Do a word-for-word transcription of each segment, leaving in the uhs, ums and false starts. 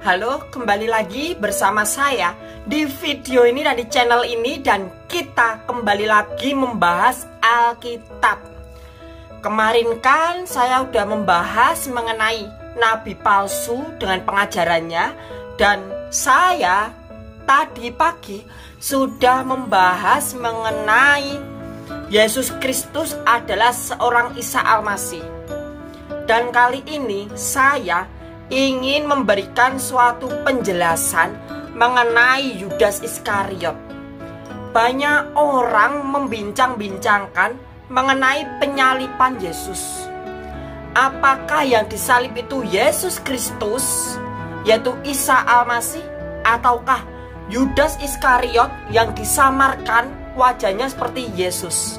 Halo, kembali lagi bersama saya di video ini dan di channel ini. Dan kita kembali lagi membahas Alkitab. Kemarin kan saya udah membahas mengenai nabi palsu dengan pengajarannya. Dan saya tadi pagi sudah membahas mengenai Yesus Kristus adalah seorang Isa Al-Masih. Dan kali ini saya ingin memberikan suatu penjelasan mengenai Yudas Iskariot. Banyak orang membincang-bincangkan mengenai penyaliban Yesus. Apakah yang disalib itu Yesus Kristus, yaitu Isa Al-Masih, ataukah Yudas Iskariot yang disamarkan wajahnya seperti Yesus?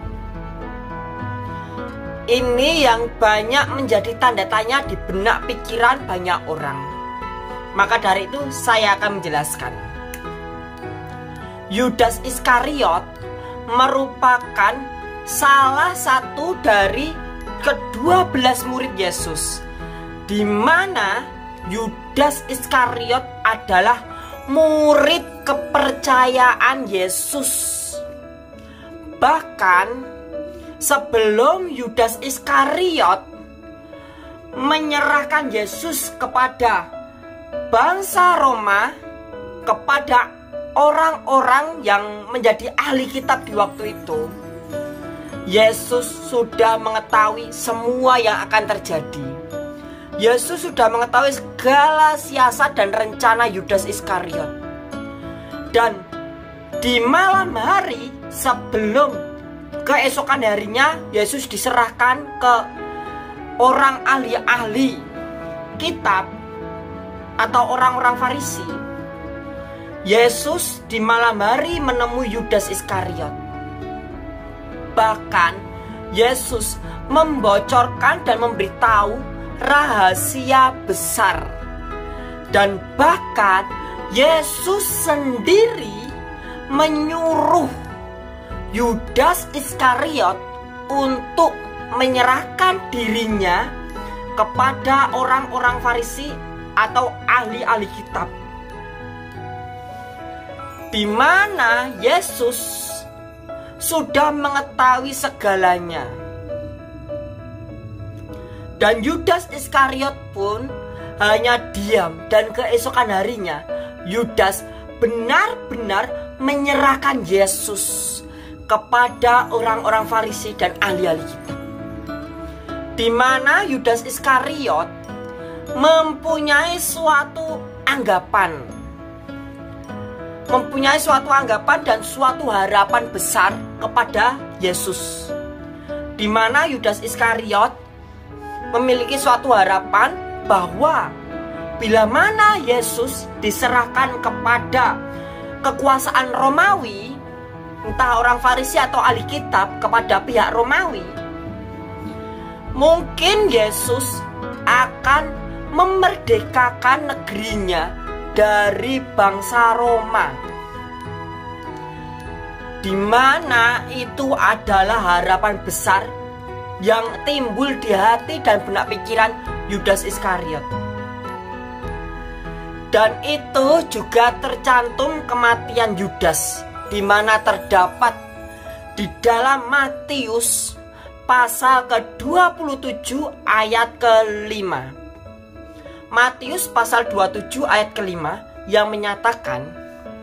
Ini yang banyak menjadi tanda tanya di benak pikiran banyak orang. Maka dari itu saya akan menjelaskan. Yudas Iskariot merupakan salah satu dari kedua belas murid Yesus, di mana Yudas Iskariot adalah murid kepercayaan Yesus. Bahkan sebelum Yudas Iskariot menyerahkan Yesus kepada bangsa Roma, kepada orang-orang yang menjadi ahli kitab di waktu itu, Yesus sudah mengetahui semua yang akan terjadi. Yesus sudah mengetahui segala siasat dan rencana Yudas Iskariot. Dan di malam hari sebelum keesokan harinya Yesus diserahkan ke orang ahli-ahli kitab atau orang-orang Farisi. Yesus di malam hari menemui Yudas Iskariot. Bahkan Yesus membocorkan dan memberitahu rahasia besar. Dan bahkan Yesus sendiri menyuruh Yudas Iskariot untuk menyerahkan dirinya kepada orang-orang Farisi atau ahli-ahli kitab, di mana Yesus sudah mengetahui segalanya. Dan Yudas Iskariot pun hanya diam, dan keesokan harinya Yudas benar-benar menyerahkan Yesus kepada orang-orang Farisi dan ahli-ahli kitab, di mana Yudas Iskariot mempunyai suatu anggapan, mempunyai suatu anggapan dan suatu harapan besar kepada Yesus, di mana Yudas Iskariot memiliki suatu harapan bahwa bila mana Yesus diserahkan kepada kekuasaan Romawi, entah orang Farisi atau ahli kitab, kepada pihak Romawi, mungkin Yesus akan memerdekakan negerinya dari bangsa Roma, di mana itu adalah harapan besar yang timbul di hati dan benak pikiran Yudas Iskariot. Dan itu juga tercantum kematian Yudas, di mana terdapat di dalam Matius pasal ke dua puluh tujuh ayat kelima. Matius pasal dua puluh tujuh ayat kelima yang menyatakan,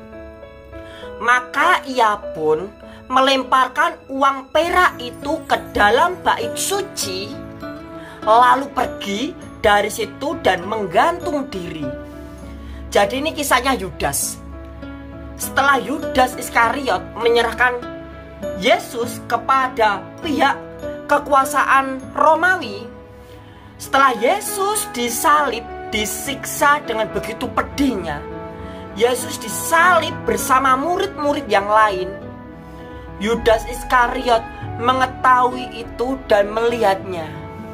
maka ia pun melemparkan uang perak itu ke dalam bait suci, lalu pergi dari situ dan menggantung diri. Jadi ini kisahnya Yudas. Setelah Yudas Iskariot menyerahkan Yesus kepada pihak kekuasaan Romawi, setelah Yesus disalib, disiksa dengan begitu pedihnya, Yesus disalib bersama murid-murid yang lain. Yudas Iskariot mengetahui itu dan melihatnya.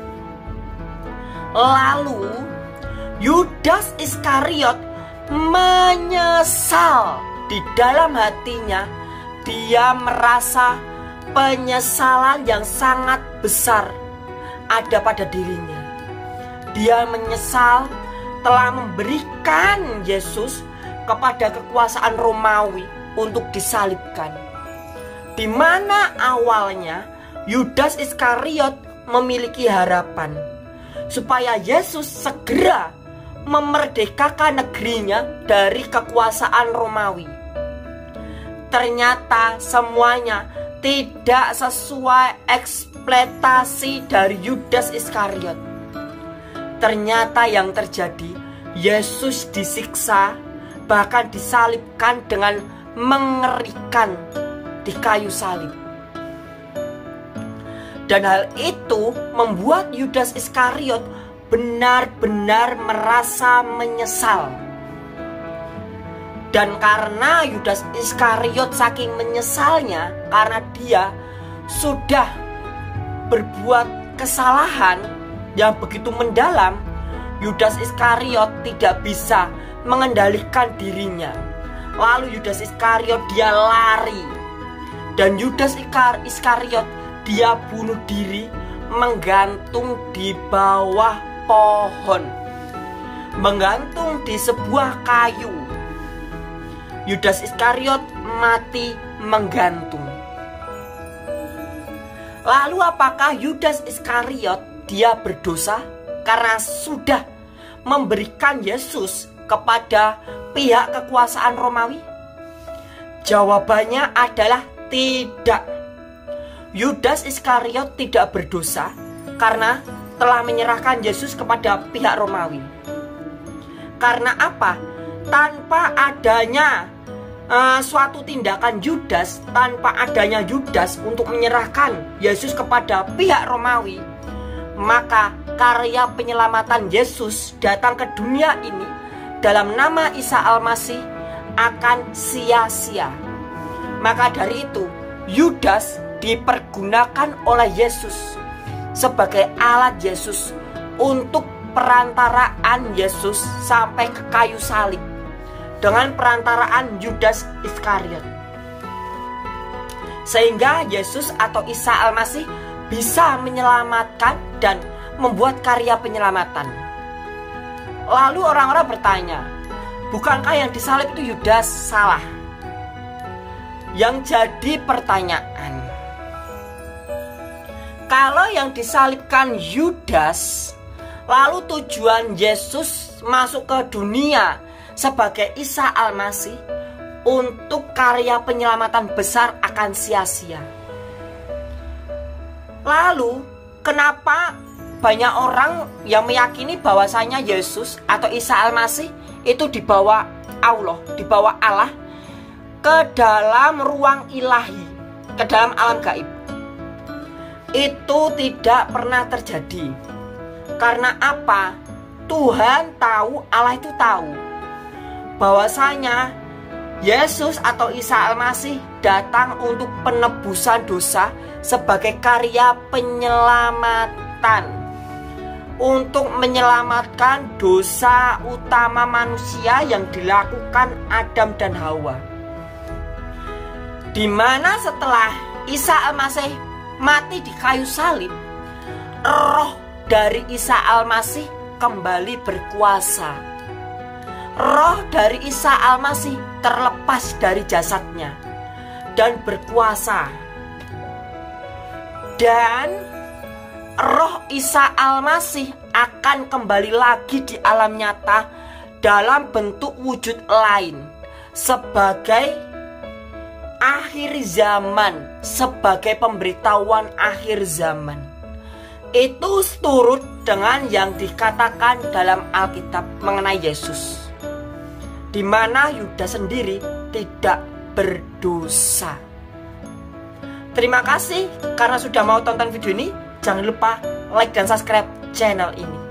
Lalu Yudas Iskariot menyesal. Di dalam hatinya dia merasa penyesalan yang sangat besar ada pada dirinya. Dia menyesal telah memberikan Yesus kepada kekuasaan Romawi untuk disalibkan. Di mana awalnya Yudas Iskariot memiliki harapan supaya Yesus segera memerdekakan negerinya dari kekuasaan Romawi. Ternyata semuanya tidak sesuai ekspektasi dari Yudas Iskariot. Ternyata yang terjadi, Yesus disiksa, bahkan disalibkan dengan mengerikan di kayu salib. Dan hal itu membuat Yudas Iskariot benar-benar merasa menyesal. Dan karena Yudas Iskariot saking menyesalnya, karena dia sudah berbuat kesalahan yang begitu mendalam, Yudas Iskariot tidak bisa mengendalikan dirinya. Lalu Yudas Iskariot dia lari. Dan Yudas Iskariot dia bunuh diri menggantung di bawah pohon, menggantung di sebuah kayu. Yudas Iskariot mati menggantung. Lalu apakah Yudas Iskariot dia berdosa karena sudah memberikan Yesus kepada pihak kekuasaan Romawi? Jawabannya adalah tidak. Yudas Iskariot tidak berdosa karena telah menyerahkan Yesus kepada pihak Romawi. Karena apa? Tanpa adanya uh, suatu tindakan Yudas, tanpa adanya Yudas untuk menyerahkan Yesus kepada pihak Romawi, maka karya penyelamatan Yesus datang ke dunia ini dalam nama Isa Al-Masih akan sia-sia. Maka dari itu, Yudas dipergunakan oleh Yesus sebagai alat Yesus untuk perantaraan Yesus sampai ke kayu salib dengan perantaraan Yudas Iskariot, sehingga Yesus atau Isa Al-Masih bisa menyelamatkan dan membuat karya penyelamatan. Lalu orang-orang bertanya, bukankah yang disalib itu Yudas? Salah. Yang jadi pertanyaan, kalau yang disalibkan Yudas, lalu tujuan Yesus masuk ke dunia sebagai Isa Al-Masih untuk karya penyelamatan besar akan sia-sia. Lalu kenapa banyak orang yang meyakini bahwasanya Yesus atau Isa Al-Masih itu dibawa Allah, dibawa Allah ke dalam ruang ilahi, ke dalam alam gaib? Itu tidak pernah terjadi. Karena apa? Tuhan tahu, Allah itu tahu bahwasanya Yesus atau Isa Al-Masih datang untuk penebusan dosa sebagai karya penyelamatan, untuk menyelamatkan dosa utama manusia yang dilakukan Adam dan Hawa. Di mana setelah Isa Al-Masih mati di kayu salib, roh dari Isa Al-Masih kembali berkuasa. Roh dari Isa Al-Masih terlepas dari jasadnya dan berkuasa. Dan roh Isa Al-Masih akan kembali lagi di alam nyata dalam bentuk wujud lain sebagai akhir zaman, sebagai pemberitahuan akhir zaman. Itu turut dengan yang dikatakan dalam Alkitab mengenai Yesus, di mana Yudas sendiri tidak berdosa. Terima kasih karena sudah mau tonton video ini. Jangan lupa like dan subscribe channel ini.